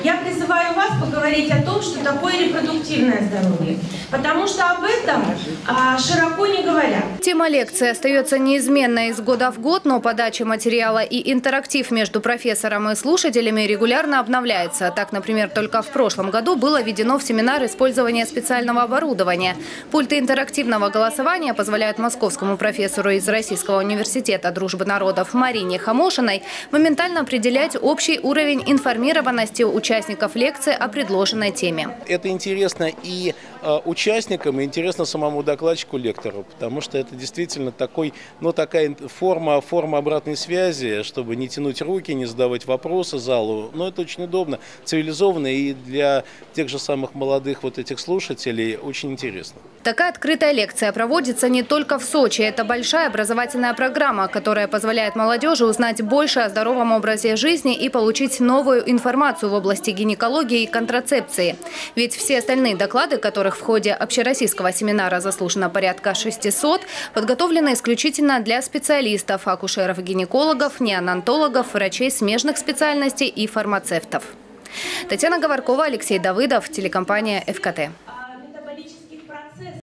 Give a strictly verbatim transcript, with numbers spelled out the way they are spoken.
я призываю вас поговорить о том, что такое репродуктивное здоровье, потому что об этом а, широко не говорят. Тема лекции остается неизменной из года в год, но подача материала и интерактив между профессором и слушателями регулярно обновляется. Так, например, только в прошлом году было введено в семинар использование специального оборудования. Пульты интерактивного голосования позволяют московскому профессору из Российского университета дружбы народов Марине Хамошиной моментально определять общий уровень информированности участников лекции о предложенной теме. Это интересно и э, участникам, и интересно самому докладчику, лектору, потому что это действительно такой, ну, такая форма, форма обратной связи, чтобы не тянуть руки, не задавать вопросы залу. Но это очень удобно, цивилизованно, и для тех же самых молодых вот этих слушателей очень интересно. Такая открытая лекция проводится не только в Сочи. Это большая образовательная программа, которая позволяет молодежи узнать больше о здоровом образе жизни и получить новую информацию в области гинекологии и контрацепции. Ведь все остальные доклады, которых в ходе общероссийского семинара заслушано порядка шестисот, подготовлены исключительно для специалистов, акушеров, гинекологов, неонатологов, врачей смежных специальностей и фармацевтов. Татьяна Говоркова, Алексей Давыдов, телекомпания эф ка тэ.